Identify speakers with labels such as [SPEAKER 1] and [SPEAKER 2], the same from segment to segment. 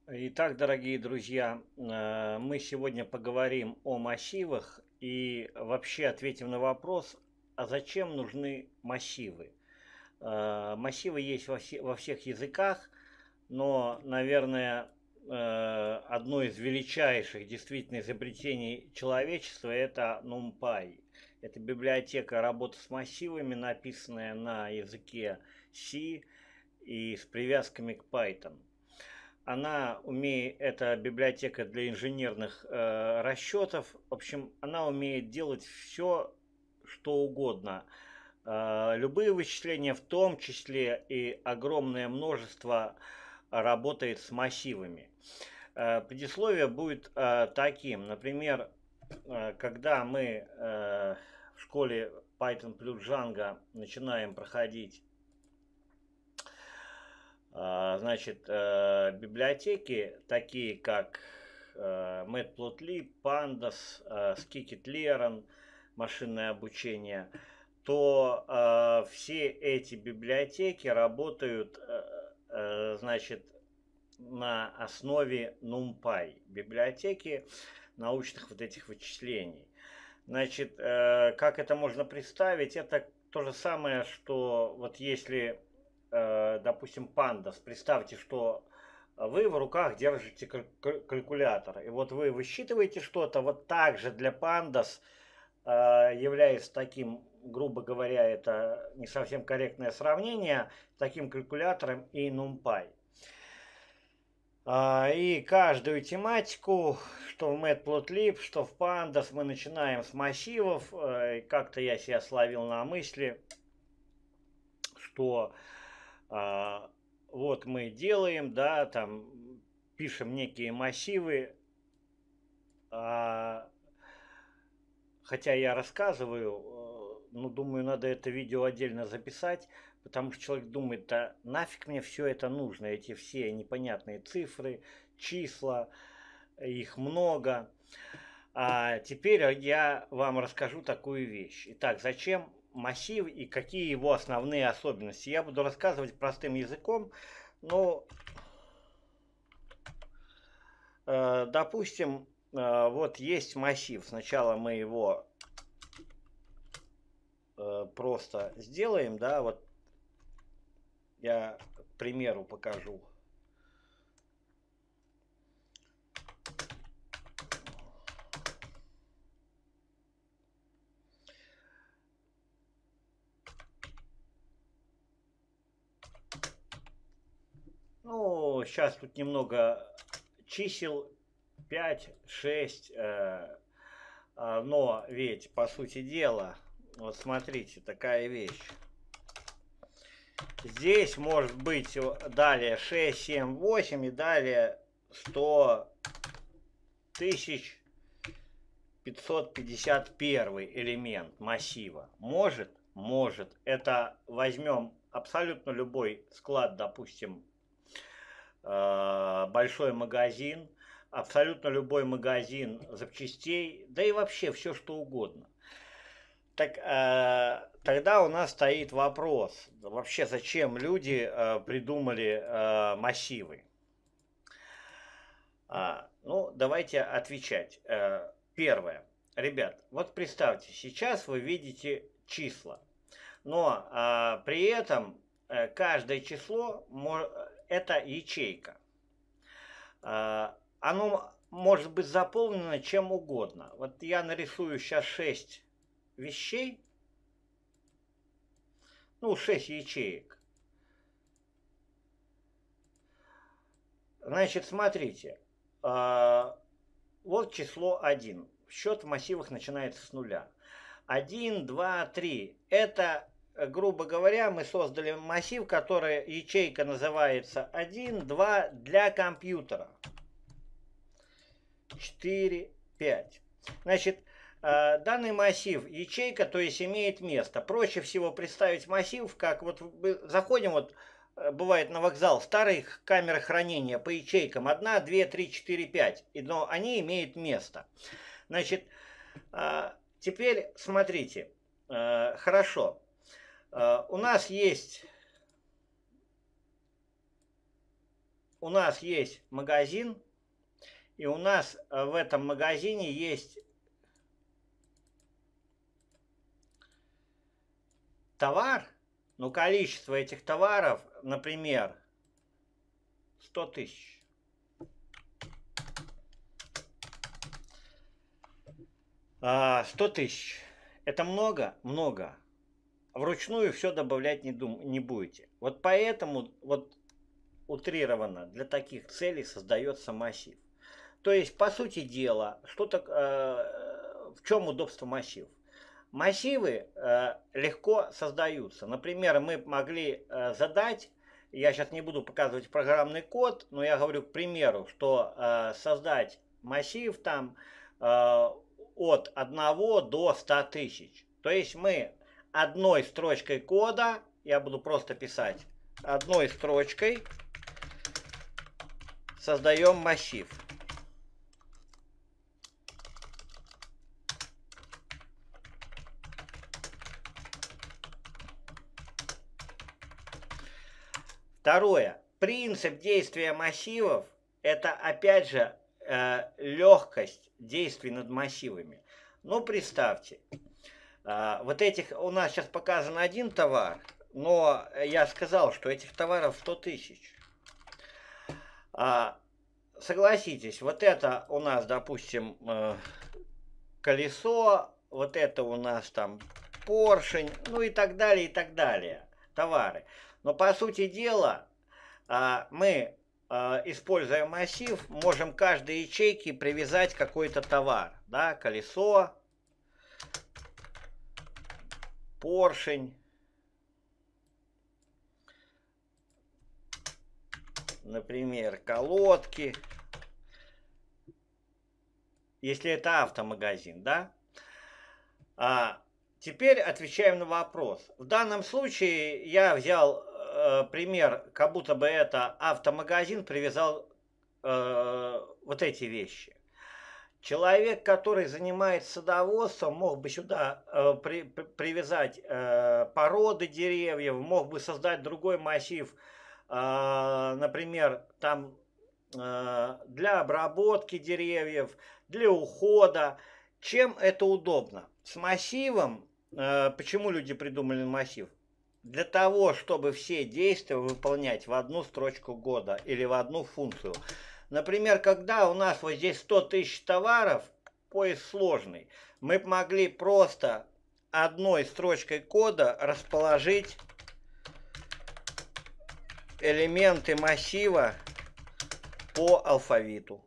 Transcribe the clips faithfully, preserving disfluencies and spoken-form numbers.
[SPEAKER 1] Итак, дорогие друзья, э, мы сегодня поговорим о массивах и вообще ответим на вопрос, а зачем нужны массивы? Э, Массивы есть во, все- во всех языках, но, наверное, э, одно из величайших действительно изобретений человечества – это NumPy. Это библиотека работы с массивами, написанная на языке C и с привязками к Python. Она умеет, это библиотека для инженерных э, расчетов. В общем, она умеет делать все, что угодно. Э, любые вычисления, в том числе и огромное множество, работает с массивами. Э, предисловие будет э, таким. Например, э, когда мы э, в школе Python плюс Django начинаем проходить а, Значит, э, библиотеки, такие как э, Matplotlib, Pandas, э, Scikit-Learn, машинное обучение, то э, все эти библиотеки работают, э, э, значит, на основе NumPy, библиотеки научных вот этих вычислений. Значит, э, как это можно представить? Это то же самое, что вот если, э, допустим, Pandas, представьте, что вы в руках держите калькулятор, и вот вы высчитываете что-то, вот так же для Pandas, э, является таким, грубо говоря, это не совсем корректное сравнение, таким калькулятором и NumPy. А, И каждую тематику, что в Matplotlib, что в Pandas, мы начинаем с массивов. Э, Как-то я себя словил на мысли, что а, вот мы делаем, да, там пишем некие массивы, а, хотя я рассказываю, э, ну, думаю, надо это видео отдельно записать, потому что человек думает, да нафиг мне все это нужно, эти все непонятные цифры, числа, их много. А теперь я вам расскажу такую вещь. Итак, зачем массив и какие его основные особенности? Я буду рассказывать простым языком, но, э, допустим, э, вот есть массив. Сначала мы его э, просто сделаем, да, вот я, к примеру, покажу. Ну, сейчас тут немного чисел, пять, шесть, э, а, но ведь, по сути дела, вот смотрите, такая вещь. Здесь может быть далее шесть, семь, восемь и далее сто тысяч пятьсот пятьдесят один элемент массива. Может? Может. Это возьмем абсолютно любой склад, допустим, э, большой магазин, абсолютно любой магазин запчастей, да и вообще все что угодно. Так э, тогда у нас стоит вопрос, вообще зачем люди э, придумали э, массивы? А, ну, давайте отвечать. Э, первое. Ребят, вот представьте, сейчас вы видите числа, но а, при этом э, каждое число это ячейка. А, оно может быть заполнено чем угодно. Вот я нарисую сейчас шесть вещей, ну, шесть ячеек. Значит, смотрите, а, вот число один. Счет в массивах начинается с нуля. один, два, три. Это, грубо говоря, мы создали массив, который ячейка называется один, два для компьютера. четыре, пять. Значит, данный массив ячейка, то есть имеет место. Проще всего представить массив, как вот заходим, вот бывает на вокзал, старых камер хранения по ячейкам. одна, две, три, четыре, пять. Но они имеют место. Значит, теперь смотрите. Хорошо. У нас есть... у нас есть магазин, и у нас в этом магазине есть товар, но количество этих товаров, например, сто тысяч. сто тысяч. Это много? Много. Вручную все добавлять не, дум, не будете. Вот поэтому вот утрированно для таких целей создается массив. То есть, по сути дела, что так, э, в чем удобство массивов? Массивы э, легко создаются. Например, мы могли э, задать, я сейчас не буду показывать программный код, но я говорю, к примеру, что э, создать массив там э, от одного до ста тысяч. То есть мы одной строчкой кода, я буду просто писать, одной строчкой создаем массив. Второе. Принцип действия массивов – это, опять же, э, легкость действий над массивами. Ну, представьте, э, вот этих, у нас сейчас показан один товар, но я сказал, что этих товаров сто тысяч. А, согласитесь, вот это у нас, допустим, э, колесо, вот это у нас там поршень, ну и так далее, и так далее, товары. Но по сути дела, мы, используя массив, можем к каждой ячейке привязать какой-то товар. Да? Колесо, поршень, например, колодки. Если это автомагазин, да? А теперь отвечаем на вопрос. В данном случае я взял пример, как будто бы это автомагазин, привязал э, вот эти вещи. Человек, который занимается садоводством, мог бы сюда э, при, при, привязать э, породы деревьев, мог бы создать другой массив, э, например, там э, для обработки деревьев, для ухода. Чем это удобно? С массивом, э, почему люди придумали массив? Для того, чтобы все действия выполнять в одну строчку кода или в одну функцию. Например, когда у нас вот здесь сто тысяч товаров, поиск сложный, мы могли просто одной строчкой кода расположить элементы массива по алфавиту.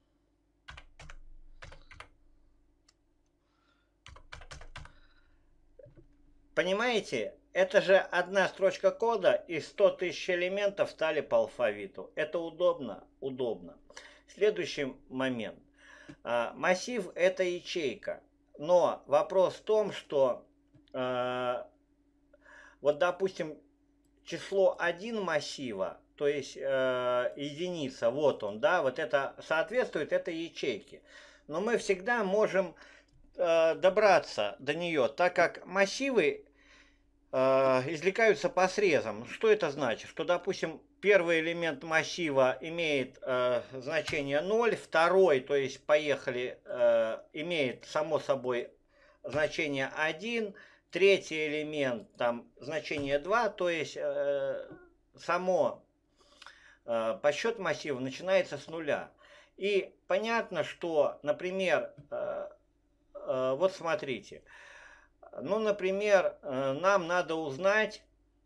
[SPEAKER 1] Понимаете? Это же одна строчка кода и сто тысяч элементов стали по алфавиту. Это удобно? Удобно. Следующий момент. Массив – это ячейка. Но вопрос в том, что э, вот, допустим, число один массива, то есть э, единица, вот он, да, вот это соответствует этой ячейке. Но мы всегда можем э, добраться до нее, так как массивы извлекаются по срезам. Что это значит? Что, допустим, первый элемент массива имеет э, значение ноль, второй, то есть поехали, э, имеет само собой значение один, третий элемент там значение два, то есть э, само э, подсчет массива начинается с нуля. И понятно, что, например, э, э, вот смотрите, ну, например, нам надо узнать,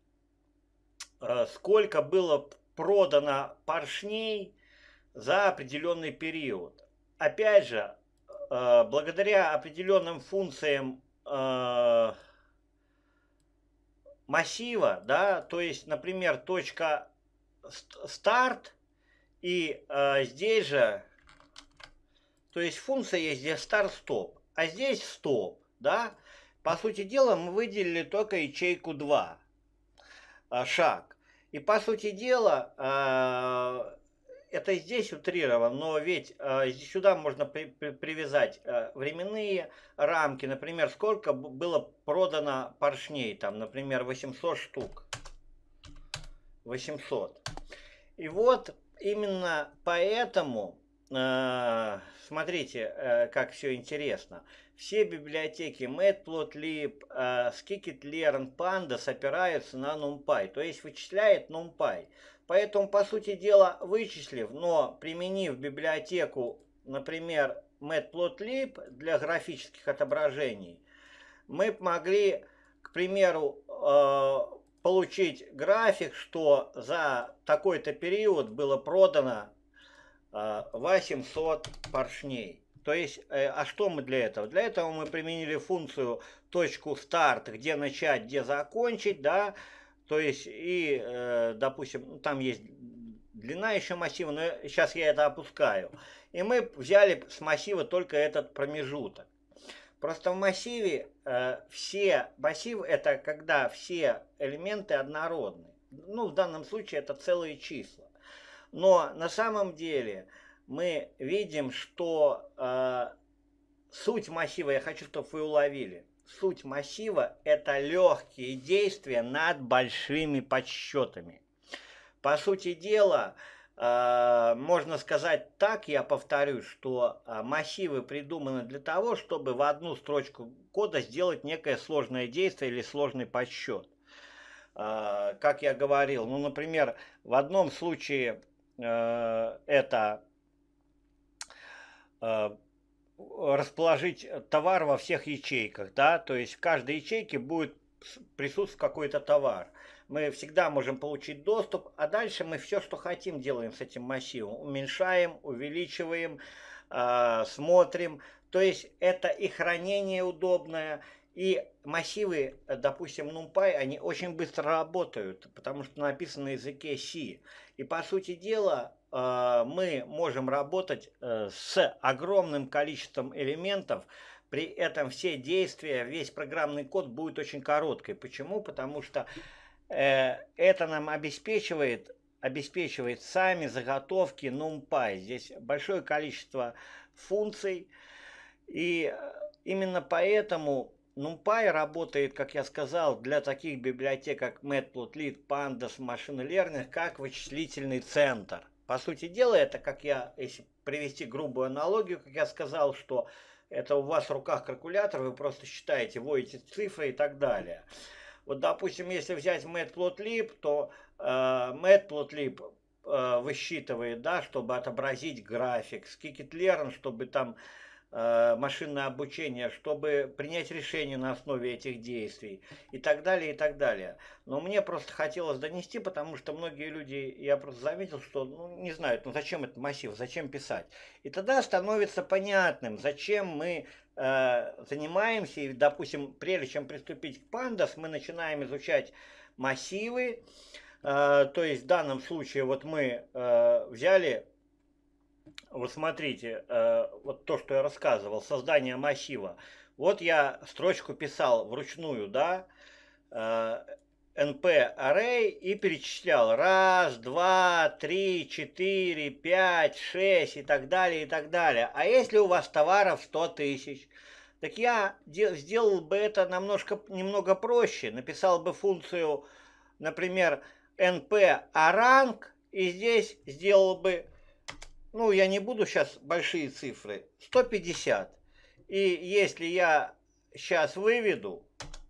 [SPEAKER 1] сколько было продано поршней за определенный период. Опять же, благодаря определенным функциям массива, да, то есть, например, точка старт, и здесь же, то есть функция есть, где старт-стоп, а здесь стоп, да. По сути дела, мы выделили только ячейку два, шаг. И по сути дела, это здесь утрировано, но ведь сюда можно привязать временные рамки. Например, сколько было продано поршней, там, например, восемьсот штук. восемьсот. И вот именно поэтому, э, смотрите, э, как все интересно. Все библиотеки Matplotlib, э, Scikit-learn, Pandas опираются на NumPy, то есть вычисляет NumPy. Поэтому, по сути дела, вычислив, но применив библиотеку, например, Matplotlib для графических отображений, мы могли, к примеру, э, получить график, что за такой-то период было продано э, восемьсот поршней. То есть, э, а что мы для этого? Для этого мы применили функцию точку старт, где начать, где закончить, да, то есть, и, э, допустим, там есть длина еще массива, но сейчас я это опускаю. И мы взяли с массива только этот промежуток. Просто в массиве э, все, массив это когда все элементы однородны. Ну, в данном случае это целые числа. Но на самом деле мы видим, что э, суть массива, я хочу, чтобы вы уловили, суть массива это легкие действия над большими подсчетами. По сути дела, можно сказать так, я повторюсь, что массивы придуманы для того, чтобы в одну строчку кода сделать некое сложное действие или сложный подсчет. Как я говорил, ну, например, в одном случае это расположить товар во всех ячейках, да, то есть в каждой ячейке будет присутствовать какой-то товар. Мы всегда можем получить доступ, а дальше мы все, что хотим, делаем с этим массивом. Уменьшаем, увеличиваем, э, смотрим. То есть это и хранение удобное, и массивы, допустим, NumPy, они очень быстро работают, потому что написано на языке C. И по сути дела э, мы можем работать э, с огромным количеством элементов. При этом все действия, весь программный код будет очень короткий. Почему? Потому что э, это нам обеспечивает, обеспечивает сами заготовки NumPy. Здесь большое количество функций. И именно поэтому NumPy работает, как я сказал, для таких библиотек, как Matplotlib, Pandas, Machine Learning, как вычислительный центр. По сути дела, это, как я, если привести грубую аналогию, как я сказал, что это у вас в руках калькулятор, вы просто считаете, вводите цифры и так далее. Вот, допустим, если взять Matplotlib, то э, Matplotlib э, высчитывает, да, чтобы отобразить график, Scikit-learn, чтобы там э, машинное обучение, чтобы принять решение на основе этих действий и так далее, и так далее. Но мне просто хотелось донести, потому что многие люди, я просто заметил, что ну, не знают, ну зачем этот массив, зачем писать. И тогда становится понятным, зачем мы э, занимаемся, и, допустим, прежде чем приступить к Pandas, мы начинаем изучать массивы. Э, то есть в данном случае вот мы э, взяли, вот смотрите, э, вот то, что я рассказывал, создание массива. Вот я строчку писал вручную, да, э, np-array и перечислял раз, два, три, четыре, пять, шесть и так далее, и так далее. А если у вас товаров сто тысяч, так я сделал бы это намножко, немного проще. Написал бы функцию, например, np-arang, и здесь сделал бы, ну, я не буду сейчас большие цифры, сто пятьдесят. И если я сейчас выведу,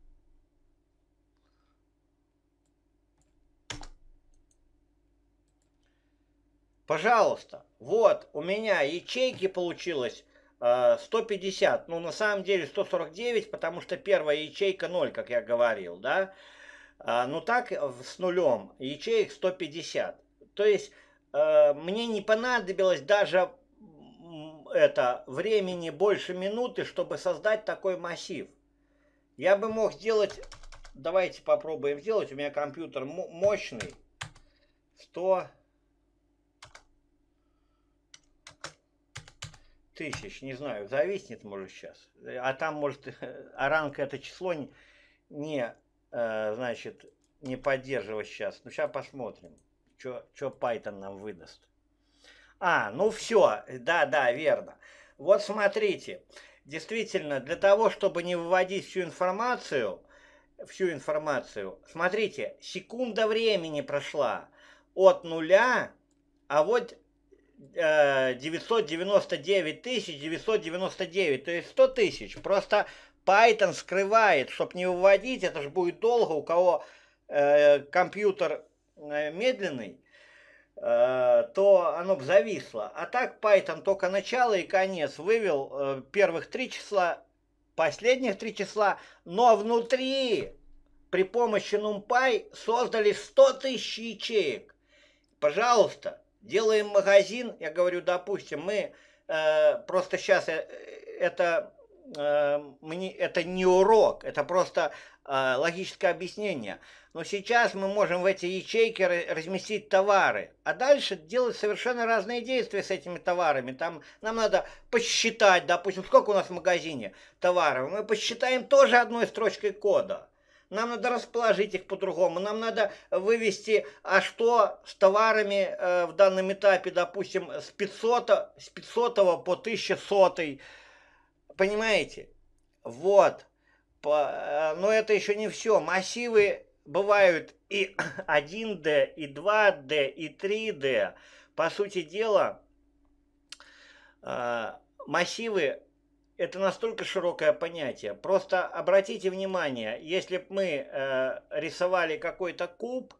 [SPEAKER 1] пожалуйста, вот у меня ячейки получилось э, сто пятьдесят, ну на самом деле сто сорок девять, потому что первая ячейка ноль, как я говорил, да. А, ну так с нулем ячеек сто пятьдесят. То есть э, мне не понадобилось даже это времени больше минуты, чтобы создать такой массив. Я бы мог сделать, давайте попробуем сделать, у меня компьютер мощный, сто тысяч, не знаю, зависнет, может, сейчас. А там, может, оранка это число не, значит, не поддерживать сейчас. Ну, сейчас посмотрим, что Python нам выдаст. А, ну все, да, да, верно. Вот смотрите, действительно, для того, чтобы не выводить всю информацию, всю информацию, смотрите, секунда времени прошла от нуля а вот э, девятьсот девяносто девять тысяч девятьсот девяносто девять, то есть сто тысяч. Просто Python скрывает, чтобы не выводить, это же будет долго, у кого э, компьютер э, медленный, э, то оно бы зависло. А так Python только начало и конец вывел, э, первых три числа, последних три числа, но внутри при помощи NumPy создали сто тысяч ячеек. Пожалуйста, делаем магазин, я говорю, допустим, мы э, просто сейчас э, это, э, мне, это не урок, это просто э, логическое объяснение. Но сейчас мы можем в эти ячейки разместить товары, а дальше делать совершенно разные действия с этими товарами. Там нам надо посчитать, допустим, сколько у нас в магазине товаров. Мы посчитаем тоже одной строчкой кода. Нам надо расположить их по-другому. Нам надо вывести, а что с товарами э, в данном этапе, допустим, с пятисотого, с пятисотого по тысяча сто. Понимаете? Вот. По, э, но это еще не все. Массивы бывают и один дэ, и два дэ, и три дэ. По сути дела, э, массивы — это настолько широкое понятие. Просто обратите внимание, если бы мы э, рисовали какой-то куб,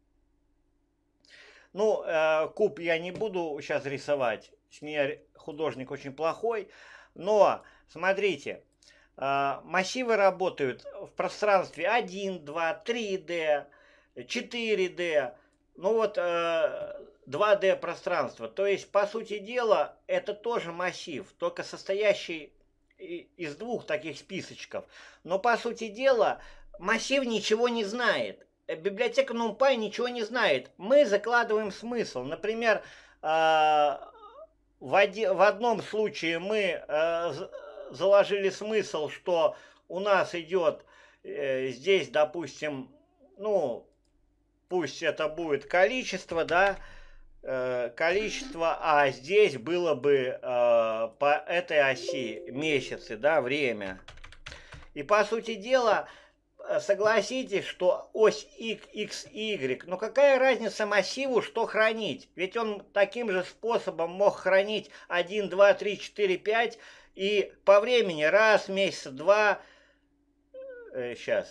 [SPEAKER 1] ну, э, куб я не буду сейчас рисовать, с меня художник очень плохой, но смотрите, э, массивы работают в пространстве один, два, три дэ, четыре дэ, ну вот э, два дэ пространство. То есть, по сути дела, это тоже массив, только состоящий из двух таких списочков. Но по сути дела массив ничего не знает. Библиотека NumPy ничего не знает. Мы закладываем смысл. Например, в одном случае мы заложили смысл, что у нас идет здесь, допустим, ну, пусть это будет количество, да, количество, а здесь было бы э, по этой оси месяцы, да, время. И по сути дела, согласитесь, что ось икс игрек, ну какая разница массиву, что хранить? Ведь он таким же способом мог хранить один, два, три, четыре, пять, и по времени раз, месяц, два, э, сейчас...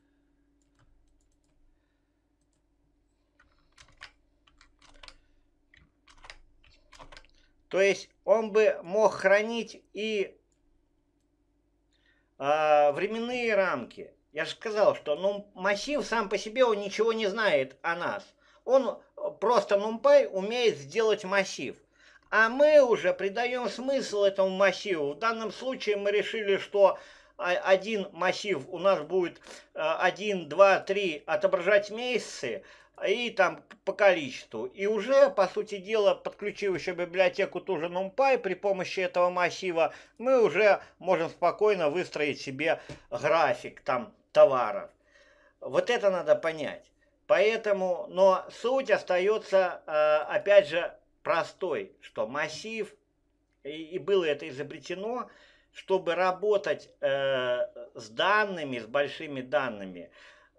[SPEAKER 1] То есть он бы мог хранить и э, временные рамки. Я же сказал, что ну, массив сам по себе он ничего не знает о нас. Он просто NumPy умеет сделать массив. А мы уже придаем смысл этому массиву. В данном случае мы решили, что один массив у нас будет один, два, три отображать месяцы, и там по количеству. И уже, по сути дела, подключив еще библиотеку ту же NumPy, при помощи этого массива, мы уже можем спокойно выстроить себе график там товаров. Вот это надо понять. Поэтому, но суть остается, опять же, простой, что массив, и было это изобретено, чтобы работать с данными, с большими данными,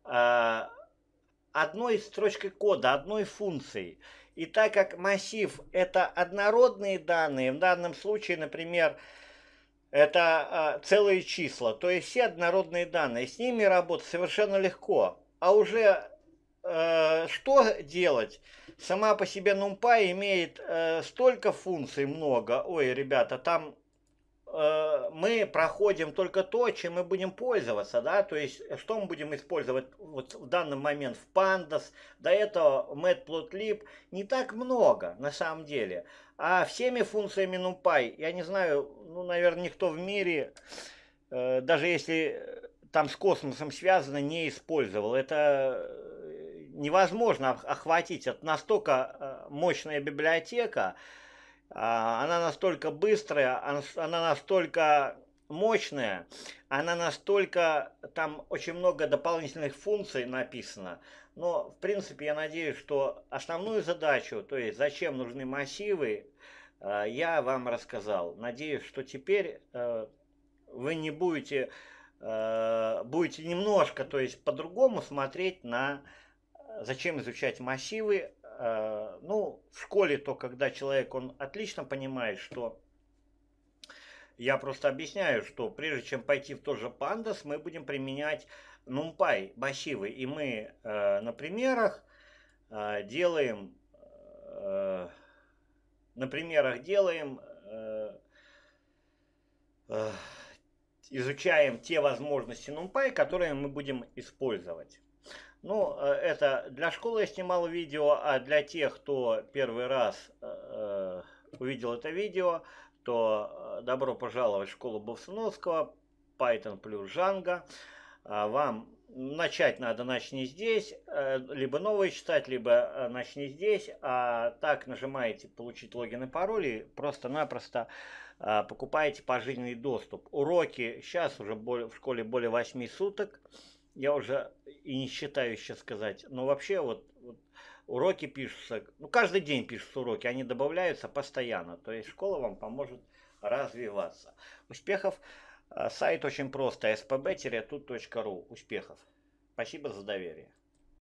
[SPEAKER 1] одной строчкой кода, одной функцией. И так как массив это однородные данные, в данном случае, например, это э, целые числа, то есть все однородные данные, с ними работать совершенно легко. А уже э, что делать? Сама по себе NumPy имеет э, столько функций много. Ой, ребята, там мы проходим только то, чем мы будем пользоваться, да, то есть что мы будем использовать вот в данный момент в Pandas, до этого в Matplotlib, не так много на самом деле, а всеми функциями NumPy, я не знаю, ну, наверное, никто в мире, э, даже если там с космосом связано, не использовал, это невозможно охватить, это настолько мощная библиотека, она настолько быстрая, она настолько мощная, она настолько, там очень много дополнительных функций написано. Но, в принципе, я надеюсь, что основную задачу, то есть зачем нужны массивы, я вам рассказал. Надеюсь, что теперь вы не будете, будете немножко, то есть по-другому смотреть на зачем изучать массивы, э, ну, в школе, то когда человек, он отлично понимает, что я просто объясняю, что прежде чем пойти в тот же Pandas, мы будем применять NumPy массивы. И мы э, на примерах э, делаем, э, на примерах делаем, э, э, изучаем те возможности NumPy, которые мы будем использовать. Ну, это для школы я снимал видео, а для тех, кто первый раз э, увидел это видео, то добро пожаловать в школу Бовсуновского, Python плюс Django. Вам начать надо, начни здесь, либо новые читать, либо начни здесь, а так нажимаете получить логин и пароль и просто-напросто покупаете пожизненный доступ. Уроки сейчас уже в школе более восьми суток. Я уже и не считаю сейчас сказать, но вообще вот, вот уроки пишутся, ну каждый день пишутся уроки, они добавляются постоянно, то есть школа вам поможет развиваться. Успехов! Сайт очень просто, эс пэ бэ тире тут точка ру. Успехов! Спасибо за доверие.